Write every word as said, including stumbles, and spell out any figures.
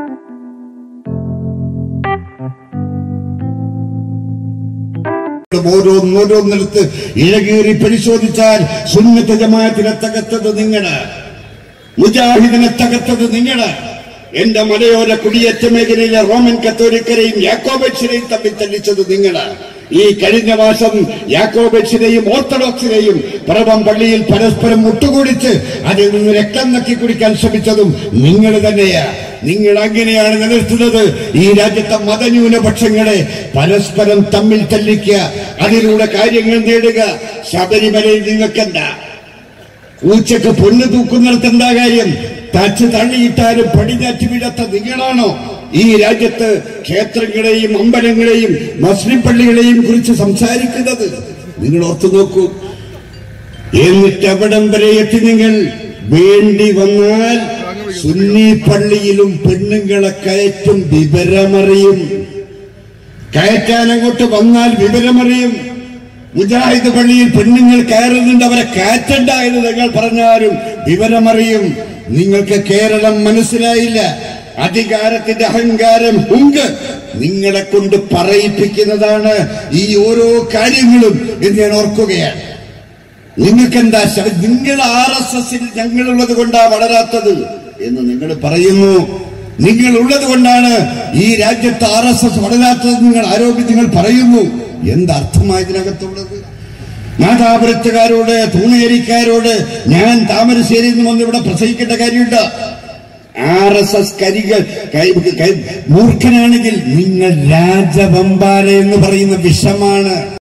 ഓരോന്നോരോന്നെടുത്ത് ഇഴകീറി പരിശോധിച്ചാൽ സുന്നത്ത് ജമാഅത്തിനെ തകർത്തത് നിങ്ങള്, മുജാഹിദിനെ തകർത്തത് നിങ്ങള്. എന്റെ മലയോര കുടിയേറ്റ മേഖലയിലെ റോമൻ കത്തോലിക്കരെയും യാക്കോബൈറ്റ്സിനെയും തമ്മിൽ തല്ലിച്ചത് നിങ്ങള്. ഈ കഴിഞ്ഞ മാസം യാക്കോബൈറ്റ്സിനെയും ഓർത്തഡോക്സിനെയും പിറവം പള്ളിയിൽ പരസ്പരം മുട്ടുകൂടിച്ച് അതിൽ നിന്ന് രക്തം നക്കി കുടിക്കാൻ ശ്രമിച്ചതും നിങ്ങൾ തന്നെയാ. നിങ്ങൾ അങ്ങനെയാണ് നിലനിർത്തുന്നത് ഈ രാജ്യത്തെ മതന്യൂനപക്ഷങ്ങളെ. പരസ്പരം തമ്മിൽ തല്ലിക്കുക, അതിലൂടെ കാര്യങ്ങൾ നേടുക. ശബരിമലയിൽ നിങ്ങൾക്കെന്താ? ഉച്ചക്ക് പൊന്നു തൂക്കുന്നിടത്ത് എന്താ കാര്യം? തച്ച് തള്ളിയിട്ടാലും പടിഞ്ഞാറ്റ് വീഴാത്ത നിങ്ങളാണോ ഈ രാജ്യത്ത് ക്ഷേത്രങ്ങളെയും അമ്പലങ്ങളെയും മുസ്ലിം പള്ളികളെയും കുറിച്ച് സംസാരിക്കുന്നത്? നിങ്ങൾ ഓർത്തു നോക്കൂ. എന്നിട്ട് എവിടം വരെ എത്തി നിങ്ങൾ? വേണ്ടി വന്നാൽ സുന്നി പള്ളിയിലും പെണ്ണുങ്ങളെ കയറ്റും, വിവരമറിയും. കയറ്റാൻ അങ്ങോട്ട് വന്നാൽ വിവരമറിയും. മുജാഹിദ് പള്ളിയിൽ പെണ്ണുങ്ങൾ കയറുന്നുണ്ട്, അവരെ കയറ്റണ്ട എന്ന് നിങ്ങൾ പറഞ്ഞാലും വിവരമറിയും. നിങ്ങൾക്ക് കേരളം മനസ്സിലായില്ല. അധികാരത്തിന്റെ അഹങ്കാരം ഹുങ്ക് നിങ്ങളെ കൊണ്ട് പറയിപ്പിക്കുന്നതാണ് ഈ ഓരോ കാര്യങ്ങളും എന്ന് ഞാൻ ഓർക്കുകയാണ്. നിങ്ങൾക്കെന്താ? നിങ്ങൾ ആർ എസ് എസിൽ ഞങ്ങളുള്ളത് കൊണ്ടാ വളരാത്തത് എന്ന് നിങ്ങൾ പറയുന്നു. നിങ്ങളുള്ളത് കൊണ്ടാണ് ഈ രാജ്യത്ത് ആർ എസ് എസ് വളരാത്തത് നിങ്ങൾ ആരോപിച്ച് നിങ്ങൾ പറയുന്നു. എന്തർത്ഥമാണ് ഇതിനകത്തുള്ളത്? നാദാപുരത്തുകാരോട്, തൂണേരിക്കാരോട് ഞാൻ താമരശ്ശേരിയിൽ നിന്ന് വന്ന് ഇവിടെ പ്രസംഗിക്കേണ്ട കാര്യമുണ്ട്. ആർ എസ് എസ് കരികൾ മൂർഖനാണെങ്കിൽ നിങ്ങൾ രാജവമ്പാല എന്ന് പറയുന്ന വിഷമാണ്.